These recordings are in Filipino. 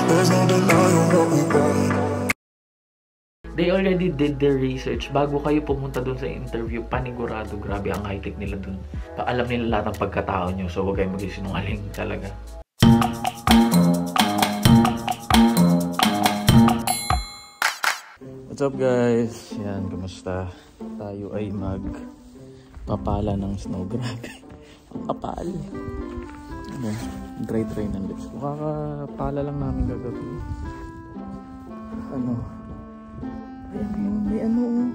There's no denying what we want. They already did their research. Bago kayo pumunta dun sa interview, panigurado, grabe ang high-tech nila dun. Alam nila lahat ng pagkatao nyo, so huwag kayong mag-isinungaling talaga. What's up guys? Yan, kumusta? Tayo ay magpapala ng snow. Grabe. Ang kapal. Ano? Dry ng lips ko. Kakapala lang namin gagabi. Ano? May ano?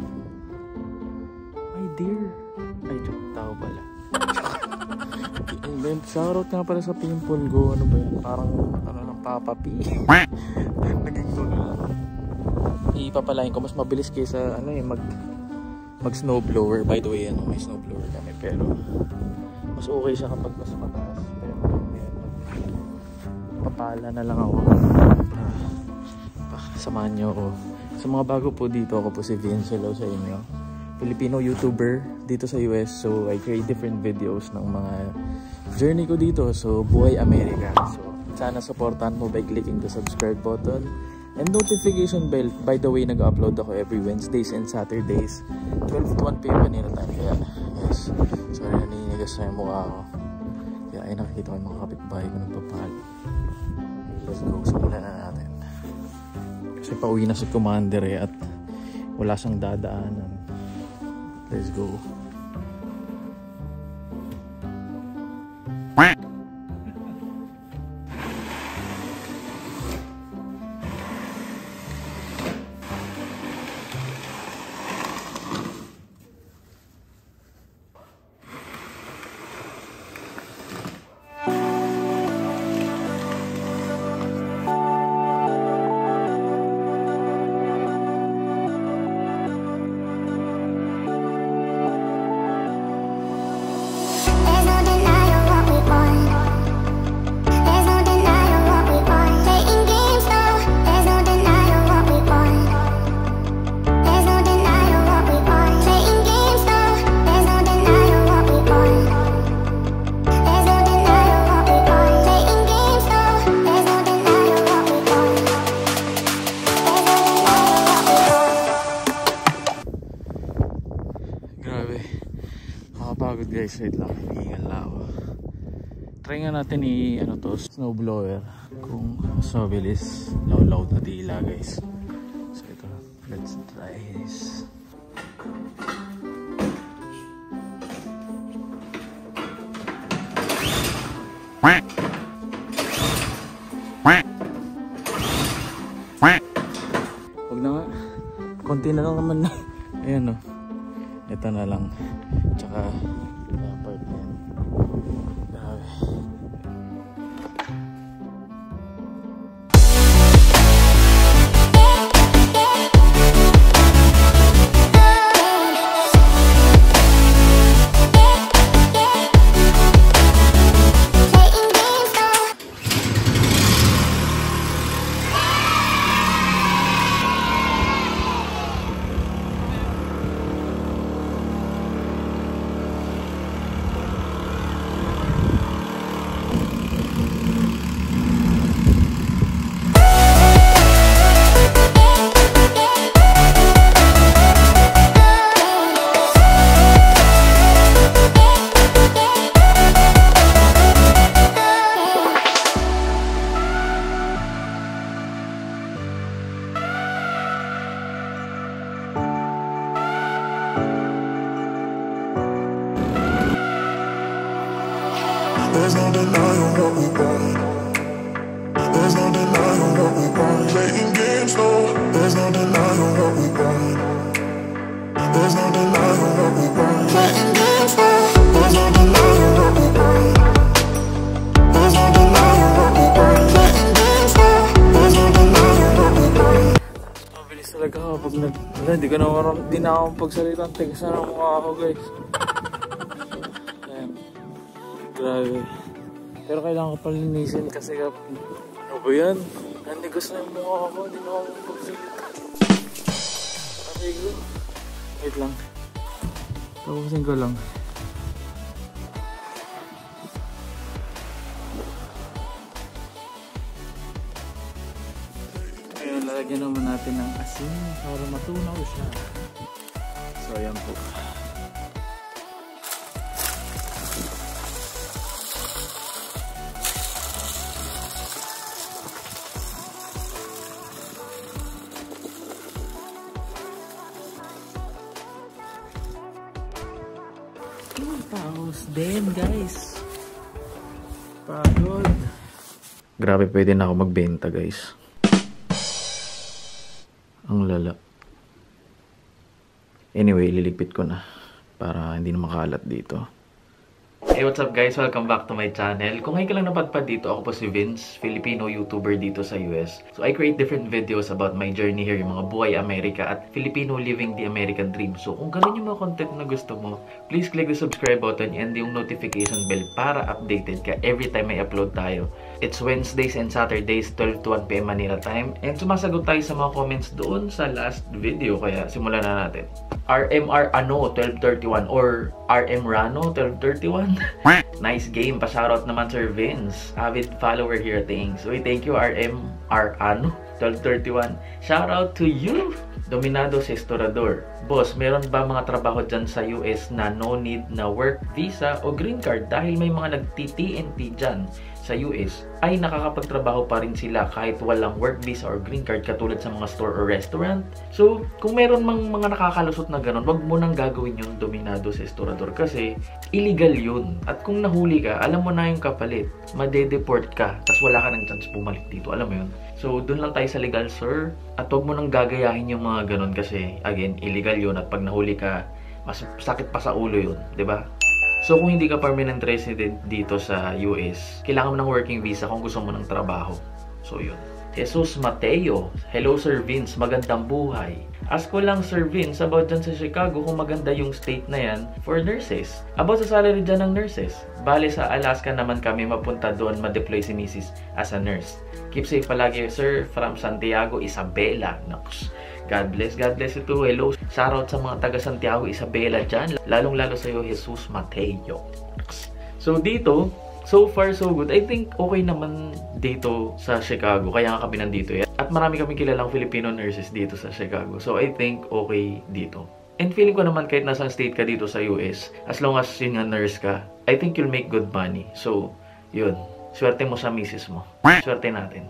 My dear. Ay, joke. Tao pala. And then, shoutout nga pala sa pimple ko. Ano ba yan? Parang, ano lang, papapi. Naging tulo lang. Ipapalain ko. Mas mabilis kaysa, ano eh, mag snowblower. By the way, ano, may snowblower kami. Pero, mas okay siya kapag mas mataas. Pero, yan. Papala na lang ako. Samahan nyo ako. Sa mga bago po dito, ako po si Vince. Hello sa inyo. Filipino YouTuber dito sa US. So, I create different videos ng mga journey ko dito. So, buhay Amerika. So, sana supportan mo by clicking the subscribe button and notification bell. By the way, nag-upload ako every Wednesdays and Saturdays 12 to 1 p.m. Manila time. Kaya, yes. Sorry, naninigas na yung mukha ako. Kaya, ay nakikita ko yung mga kapitbahay ko nagpapalo. Let's go. Simulan na natin. Kasi pauwi na si Commander eh, at wala siyang dadaanan. Let's go. Nakapagod guys, wait lang, hihingal na ako. Try nga natin ano to, snowblower. Kung mas mabilis, loud na tila guys. So ito, let's try this. Huwag na nga, konti na lang naman na. Ayan o, ito na lang. Tsaka part na yan. Grabe. There's no denying what we want. There's no denying what we want. Playing games, no. There's no denying what we want. There's no denying what we want. Playing games, no. There's no denying what we want. There's no denying what we want. Playing games, no. There's no denying what we want. Mabilis talaga kapag hindi ko na ako pagsalitan. Tigas na ng mukha ako guys. Grabe. Pero kailangan ko palinisin kasi ano ba yan? Nandigas na yung mukha ko. Hindi na ako magsalita. Aray ko. Wait lang. Tapusin ko lang. lalagyan naman natin ng asin para matunaw siya. So ayan po. Paus din guys. Pagod. Grabe, pwede na ako magbenta guys. Ang lala. Anyway, liligpit ko na para hindi na makalat dito. Hey, what's up guys? Welcome back to my channel. Kung ngayon ka lang napadpad dito, ako po si Vince, Filipino YouTuber dito sa US. So I create different videos about my journey here, yung mga buhay Amerika at Filipino living the American dream. So kung ganun yung mga content na gusto mo, please click the subscribe button and yung notification bell para updated ka every time may upload tayo. It's Wednesdays and Saturdays, 12 to 1 PM Manila time. And sumasagot tayo sa mga comments doon sa last video, kaya simulan na natin. RMR Ano 1231 or RM Rano 1231. Nice game. Pa-shoutout naman Sir Vince. Avid follower here. Thanks. Uy, thank you RMR Ano 1231. Shoutout to you. Dominado Sestorador. Boss, meron ba mga trabaho dyan sa US na no need na work visa o green card dahil may mga nagti-TNT dyan sa US ay nakakapagtrabaho pa rin sila kahit walang work visa or green card katulad sa mga store or restaurant? So, kung meron mang mga nakakalusot na ganun, wag mo nang gagawin yun, Dominado Sestorador, kasi illegal yun. At kung nahuli ka, alam mo na yung kapalit. Madedeport ka, tas wala ka ng chance bumalik dito. Alam mo yun? So, dun lang tayo sa legal, sir. At wag mo nang gagayahin yung mga ganun kasi, again, illegal yun. At pag nahuli ka, mas sakit pa sa ulo yun. 'Di ba? So, kung hindi ka permanent resident dito sa US, kailangan mo ng working visa kung gusto mo ng trabaho. So, yun. Jesus Mateo. Hello, Sir Vince. Magandang buhay. Ask ko lang, Sir Vince, about dyan sa Chicago kung maganda yung state na yan for nurses. About sa salary dyan ng nurses. Bale, sa Alaska naman kami mapunta doon, ma-deploy si Mrs. as a nurse. Keep safe palagi, Sir. From Santiago, Isabela. Nakus. God bless you too. Hello. Shoutout sa mga taga Santiago, Isabela dyan. Lalong-lalo sa'yo, Jesus Mateo. So, dito, so far so good. I think okay naman dito sa Chicago. Kaya nga kami nandito yan. At marami kami kilalang Filipino nurses dito sa Chicago. So, I think okay dito. And feeling ko naman kahit nasang state ka dito sa US, as long as yun nga nurse ka, I think you'll make good money. So, yun. Swerte mo sa misis mo. Swerte natin.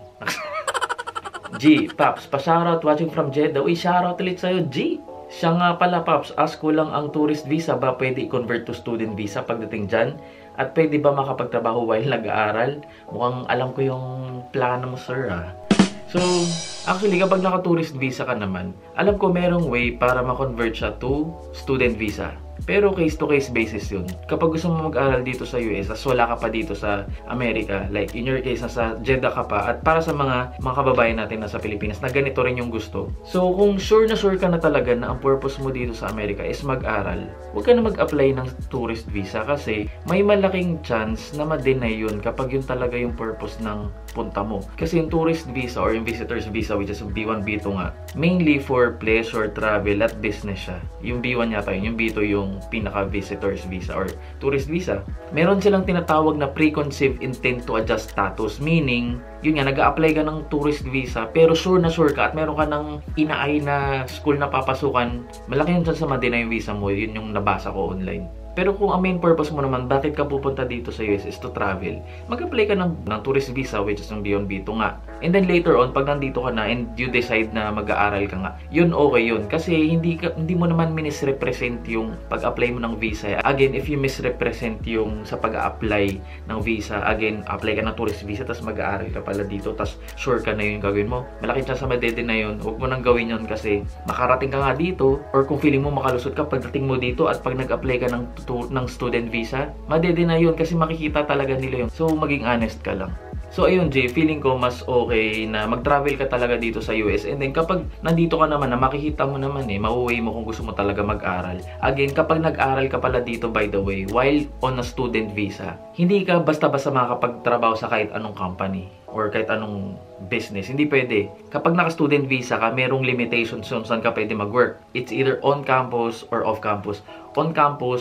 G, Paps, pa-shoutout watching from Jeddah. Uy, shoutout ulit sa'yo, G. Siya nga pala, Paps, ask ko lang ang tourist visa ba pwede i-convert to student visa pagdating dyan? At pwede ba makapagtrabaho while nag-aaral? Mukhang alam ko yung plano mo, sir, ah. So, actually, kapag naka-tourist visa ka naman, alam ko merong way para ma-convert siya to student visa. Pero case-to-case basis yun. Kapag gusto mo mag-aral dito sa US, as wala ka pa dito sa Amerika, like in your case, nasa Jeddah ka pa, at para sa mga kababayan natin nasa Pilipinas, na ganito rin yung gusto. So, kung sure ka na talaga na ang purpose mo dito sa Amerika is mag-aral, huwag ka na mag-apply ng tourist visa kasi may malaking chance na ma-deny yun kapag yun talaga yung purpose ng punta mo. Kasi yung tourist visa or yung visitor's visa, which is B1, B2 nga, mainly for pleasure, travel, at business siya. Yung B1 yata yun, yung B2 yung pinaka-visitor's visa or tourist visa. Meron silang tinatawag na preconceived intent to adjust status. Meaning, yun nga, nag-a-apply ka ng tourist visa pero sure ka at meron ka ng inaay na school na papasukan, malaki yung chance sa ma-deny yung visa mo. Yun yung nabasa ko online. Pero kung ang main purpose mo naman, bakit ka pupunta dito sa US is to travel, mag-apply ka ng tourist visa, which is yung B1, B2 nga. And then later on, pag nandito ka na and you decide na mag-aaral ka nga, yun okay yun. Kasi hindi mo naman misrepresent yung pag-apply mo ng visa. Again, if you misrepresent yung sa pag-apply ng visa, again, apply ka ng tourist visa, tapos mag-aaral ka pala dito, tapos sure ka na yun gagawin mo. Malaking chance sa madede na yun. Huwag mo nang gawin yun kasi makarating ka nga dito, or kung feeling mo makalusot ka, pagdating mo dito at pag nag-apply ka ng student visa, madede na yun kasi makikita talaga nila yun. So, maging honest ka lang. So, ayun, Jay, feeling ko mas okay na mag-travel ka talaga dito sa US. And then, kapag nandito ka naman na makikita mo naman mauwi mo kung gusto mo talaga mag-aral. Again, kapag nag-aral ka pala dito, by the way, while on a student visa, hindi ka basta-basta makakapagtrabaho sa kahit anong company or kahit anong business. Hindi pwede. Kapag naka-student visa ka, merong limitations kung saan ka pwede mag-work. It's either on campus or off campus. On campus,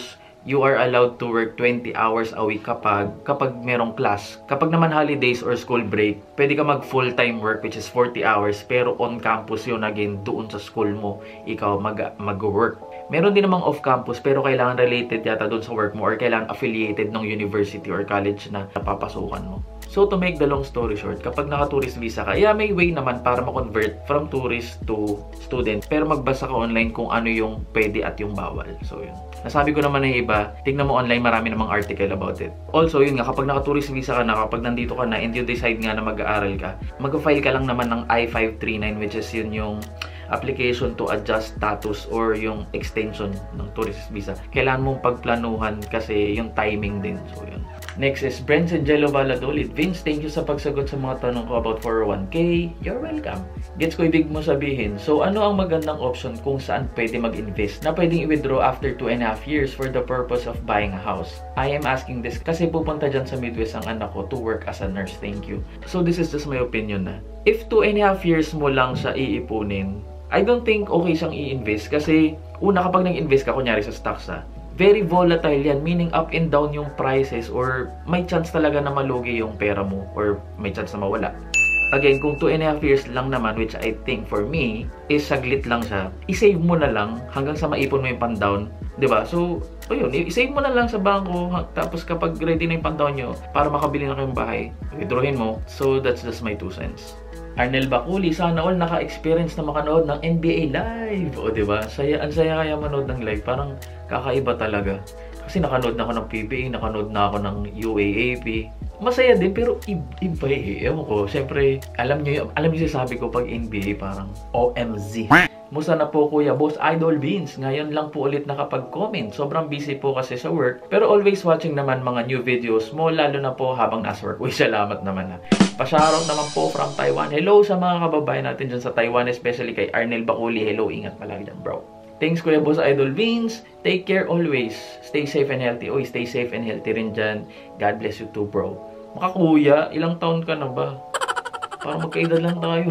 you are allowed to work 20 hours a week kapag merong class. Kapag naman holidays or school break, pwede ka mag full-time work which is 40 hours pero on campus yun again, doon sa school mo, ikaw mag-work. Meron din namang off-campus pero kailangan related yata doon sa work mo or kailangan affiliated ng university or college na napapasukan mo. So to make the long story short, kapag naka-tourist visa ka, may way naman para ma-convert from tourist to student. Pero magbasa ka online kung ano yung pwede at yung bawal. So yun. Nasabi ko naman ng iba, tignan mo online, marami namang article about it. Also, yun nga, kapag naka-tourist visa ka na, kapag nandito ka na and you decide nga na mag-aaral ka, mag-file ka lang naman ng I-539 which is yun yung application to adjust status or yung extension ng tourist visa. Kailangan mong pagplanuhan kasi yung timing din. So yun. Next is Brent Angelo Valladolid. Vince, thank you sa pagsagot sa mga tanong ko about 401k. You're welcome. Gets ko ibig mo sabihin. So ano ang magandang option kung saan pwede mag-invest na pwedeng i-withdraw after 2.5 years for the purpose of buying a house? I am asking this kasi pupunta dyan sa Midwest ang anak ko to work as a nurse. Thank you. So this is just my opinion na. If 2.5 years mo lang siya iipunin, I don't think okay siyang i-invest kasi una kapag nag-invest ka, kunyari sa stocks very volatile yan, meaning up and down yung prices or may chance talaga na malugi yung pera mo or may chance na mawala. Again, kung 2.5 years lang naman, which I think for me is saglit lang siya, i-save mo na lang hanggang sa maipon mo yung pan-down, diba? So, yun, i-save mo na lang sa bangko, tapos kapag ready na yung pan-down nyo, para makabili na kayong bahay, withdrawin mo. So, that's just my 2 cents. Arnel Baculi, sana all naka-experience na makanood ng NBA live. O, diba? Ang saya kaya manood ng live. Parang kakaiba talaga. Kasi nakanood na ako ng PBA, nakanood na ako ng UAAP. Masaya din, pero iba eh. Ewan ko, syempre, alam niyo sasabi ko pag NBA, parang OMZ. Musta na po Kuya Boss Idol Beans? Ngayon lang po ulit nakapag-comment. Sobrang busy po kasi sa work. Pero always watching naman mga new videos mo, lalo na po habang nasa work. Uy, salamat naman ha. Pa-shoutout naman po from Taiwan. Hello sa mga kababayan natin dyan sa Taiwan, especially kay Arnel Baculi. Hello, ingat palagi dyan bro. Thanks Kuya Boss Idol Beans. Take care always. Stay safe and healthy. Uy, stay safe and healthy rin dyan. God bless you too bro. Makakuya, ilang taon ka na ba? Parang magkaedad lang tayo.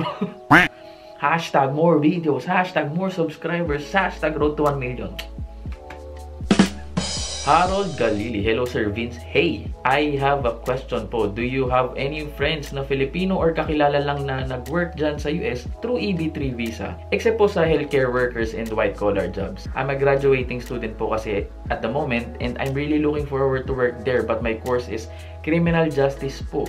Hashtag more videos, hashtag more subscribers, hashtag road to 1 million. Harold Galili, hello Sir Vince. Hey, I have a question po. Do you have any friends na Filipino or kakilala lang na nag-work dyan sa US through EB3 visa? Except po sa healthcare workers and white-collar jobs. I'm a graduating student po kasi at the moment and I'm really looking forward to work there but my course is criminal justice po.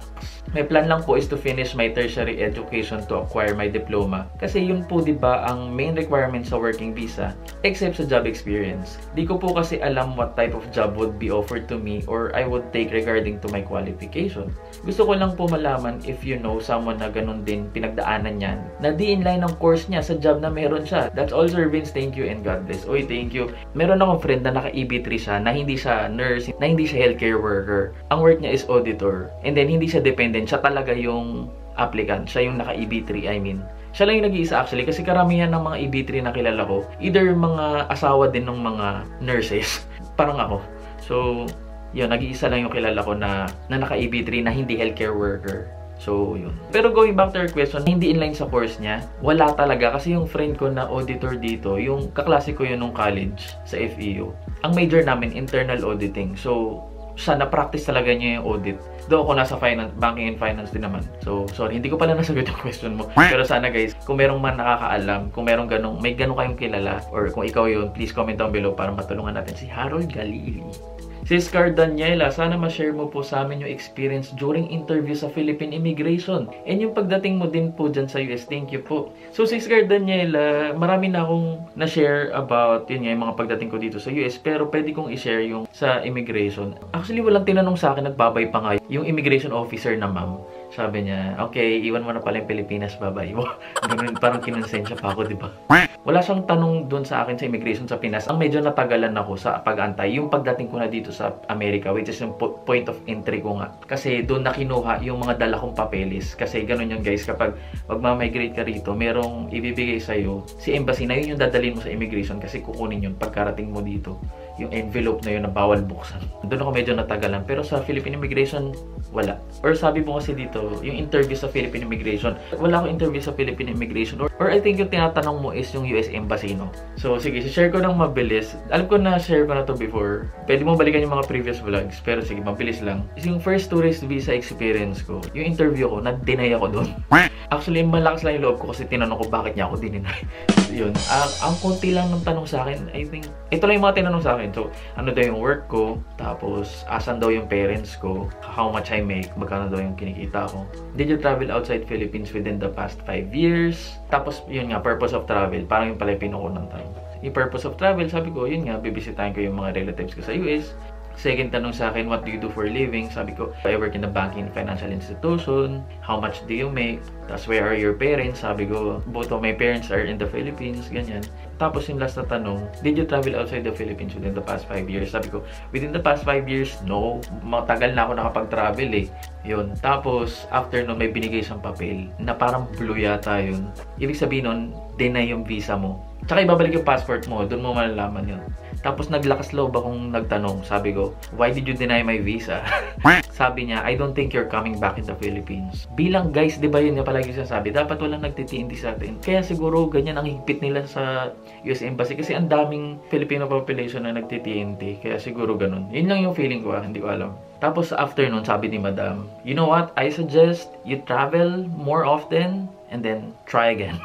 My plan lang po is to finish my tertiary education to acquire my diploma. Kasi yun po diba ang main requirement sa working visa except sa job experience. Di ko po kasi alam what type of job would be offered to me or I would take regarding to my qualification. Gusto ko lang po malaman if you know someone na ganun din pinagdaanan niyan na di inline ng course niya sa job na meron siya. That's all Sir Vince. Thank you and God bless. Oy, thank you. Meron akong friend na naka-EB3 siya na hindi siya nurse, na hindi siya healthcare worker. Ang work niya is auditor and then hindi siya dependent. Siya talaga yung applicant. Siya yung naka-EB3, I mean. Siya lang yung nag-iisa actually kasi karamihan ng mga EB3 na kilala ko, either mga asawa din ng mga nurses. Parang ako. So, yun, nag-iisa lang yung kilala ko na naka-EB3 na hindi healthcare worker. So, yun. Pero going back to your question, hindi inline sa course niya, wala talaga. Kasi yung friend ko na auditor dito, yung kaklase ko yun nung college sa FEU. Ang major namin, internal auditing. So, siya na-practice talaga niya yung audit. Though ako nasa finance, banking and finance din naman. So, sorry, hindi ko pala nasagot yung question mo. Pero sana guys, kung merong man nakakaalam, kung merong may ganong kayong kilala, or kung ikaw yun, please comment down below para matulungan natin si Harold Galili. Sis Car Daniela, sana ma-share mo po sa amin yung experience during interview sa Philippine Immigration. And yung pagdating mo din po dyan sa US. Thank you po. So, Sis Car Daniela, marami na akong na-share about yun nga, yung mga pagdating ko dito sa US. Pero pwede kong i-share yung sa immigration. Actually, walang tinanong sa akin, nagbabay pa nga yung immigration officer na ma'am. Sabi niya, okay, iwan mo na pala yung Pilipinas, babay. Ganun, parang kinonsensya pa ako, di ba? Wala siyang tanong doon sa akin sa immigration sa Pinas. Ang medyo natagalan ako sa pag-antay, yung pagdating ko na dito sa Amerika, which is yung point of entry ko nga. Kasi doon nakinuha yung mga dala kong papeles. Kasi ganun yun guys, kapag magmamigrate ka rito, merong ibibigay sa'yo si embassy na yun yung dadalhin mo sa immigration kasi kukunin yun pagkarating mo dito. yung envelope na yun na bawal buksan. Doon ako medyo natagalan. Pero sa Philippine Immigration, wala. Or sabi mo kasi dito, yung interview sa Philippine Immigration, wala akong interview sa Philippine Immigration. Or I think yung tinatanong mo is yung US Embassy, no? So, sige, share ko ng mabilis. Alam ko na share ko na to before. Pwede mo balikan yung mga previous vlogs. Pero sige, mabilis lang. Is yung first tourist visa experience ko, yung interview ko, na-deny ako doon. Actually, malakas lang yung loob ko kasi tinanong ko bakit niya ako dininay. Yun. Ang konti lang ng tanong sa akin, I think, ito lang yung mga tinanong sa akin. So, ano daw yung work ko, tapos asan daw yung parents ko, how much I make, magkano daw yung kinikita ko. Did you travel outside Philippines within the past 5 years? Tapos, yun nga, purpose of travel. Parang yung pala yung pinukunang tanong. Yung purpose of travel, sabi ko, yun nga, bibisitahin ko yung mga relatives ko sa US. Second tanong sa akin, what do you do for a living? Sabi ko, I work in a banking financial institution. How much do you make? Tapos, where are your parents? Sabi ko, both of my parents are in the Philippines. Ganyan. Tapos, yung last na tanong, did you travel outside the Philippines within the past 5 years? Sabi ko, within the past 5 years, no. Matagal na ako nakapag-travel eh. Yun. Tapos, after nun, may binigay siyang papel na parang blue yata yun. Ibig sabihin nun, deny yung visa mo. Tsaka ibabalik yung passport mo, doon mo malalaman yun. Tapos naglakas loob akong nagtanong. Sabi ko, why did you deny my visa? Sabi niya, I don't think you're coming back in the Philippines. Bilang guys, di ba yun niya palagi sinasabi, dapat walang nagtitiindi sa atin. Kaya siguro ganyan ang higpit nila sa US Embassy kasi ang daming Filipino population na nagtitiindi. Kaya siguro ganun. Yun lang yung feeling ko, hindi ko alam. Tapos after nun, sabi ni Madam, you know what? I suggest you travel more often and then try again.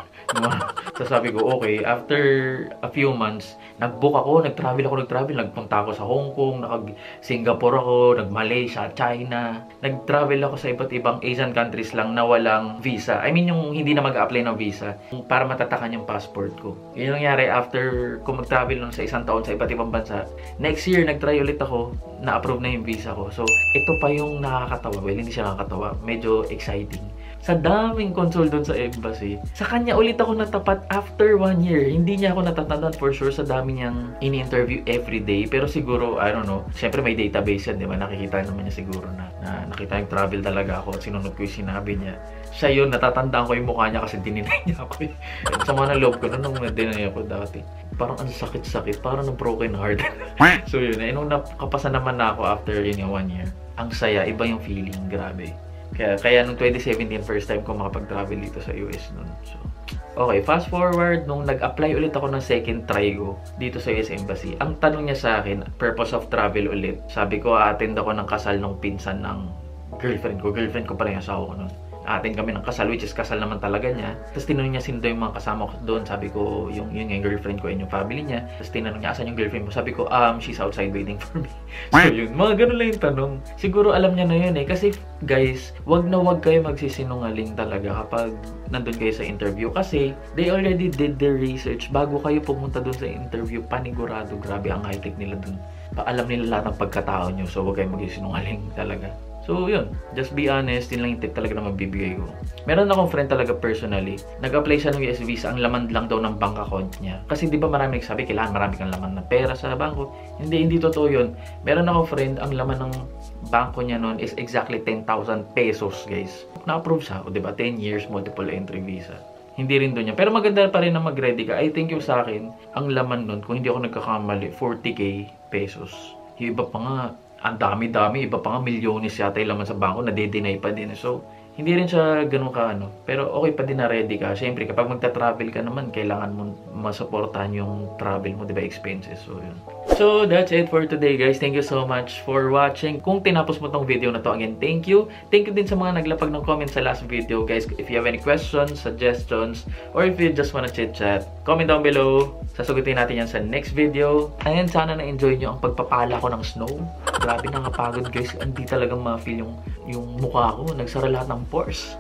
So sabi ko, okay, after a few months, nag-book ako, nag-travel. Nagpunta ako sa Hong Kong, nag-Singapore ako, nag-Malaysia, China. Nag-travel ako sa iba't ibang Asian countries lang na walang visa. I mean, yung hindi na mag-apply ng visa para matatakan yung passport ko. Yun yung nangyari after ko mag-travel nun sa isang taon sa iba't ibang bansa. Next year, nag-try ulit ako, na-approve na yung visa ko. So, ito pa yung nakakatawa. Well, hindi siya nakakatawa. Medyo exciting. Sa daming consul doon sa embassy, sa kanya ulit ako natapat after 1 year. Hindi niya ako natatandaan for sure sa dami niyang ini-interview everyday. Pero siguro, I don't know, syempre may database yan, di ba? Nakikita naman niya siguro na nakita yung travel talaga ako at sinunod ko yung sinabi niya. Siya yun, natatandaan ko yung mukha niya kasi dininay niya ako. At sa mga loob ko, nung dinay ako dati, parang ang sakit-sakit, parang na broken heart. So yun, nung nakapasa naman na ako after yun yung 1 year, ang saya, iba yung feeling, grabe. Kaya nung 2017, first time ko makapag-travel dito sa US nun. So, okay, fast forward, nung nag-apply ulit ako ng second try ko dito sa US Embassy, ang tanong niya sa akin, purpose of travel ulit. Sabi ko, attend ako ng kasal ng pinsan ng girlfriend ko. Girlfriend ko pala yung asawa ko nun. Attend kami ng kasal, which is kasal naman talaga niya. Tapos tinanong niya sino yung mga kasama ko doon. Sabi ko, yung girlfriend ko and yung family niya. Tapos tinanong niya, asan yung girlfriend mo? Sabi ko, she's outside waiting for me. So yun, mga ganun lang yung tanong. Siguro alam niya na yun eh. Kasi guys, wag na wag kayo magsisinungaling talaga kapag nandun kayo sa interview. Kasi they already did their research. Bago kayo pumunta doon sa interview, panigurado, grabe ang high-tech nila doon. Alam nila lahat ng pagkatao nyo. So wag kayo magsisinungaling talaga. So, yun. Just be honest. Yun lang yung tip talaga na mabibigay ko. Meron akong friend talaga personally. Nag-apply siya ng US visa. Ang laman lang daw ng bank account niya. Kasi di ba marami nagsabi, kailangan marami kang laman na pera sa bangko. Hindi totoo yun. Meron akong friend, ang laman ng bangko niya noon is exactly 10,000 pesos, guys. Na-approve siya. O, di ba? 10 years, multiple entry visa. Hindi rin doon yan. Pero maganda pa rin na mag-ready ka. I think yung sa akin, ang laman nun, kung hindi ako nagkakamali, 40k pesos. Yung iba pa nga, ang dami-dami, iba pa nga milyones yata yung laman sa bangko, nade-deny pa din. So, hindi rin siya ganun ka ano. Pero okay pa din na ready ka. Siyempre, kapag magta-travel ka naman, kailangan mo masuportahan yung travel mo, diba, expenses. So, yun. So, that's it for today, guys. Thank you so much for watching. Kung tinapos mo tong video na to, again, thank you. Thank you din sa mga naglapag ng comment sa last video, guys. If you have any questions, suggestions, or if you just wanna chit-chat, comment down below. Sasagutin natin yan sa next video. And sana na-enjoy nyo ang pagpapala ko ng snow. Grabe, nakapagod, guys. Hindi talagang ma-feel yung mukha ko. Nagsara lahat ng pores.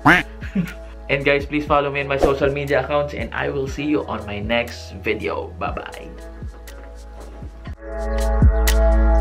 And guys, please follow me in my social media accounts and I will see you on my next video. Bye-bye.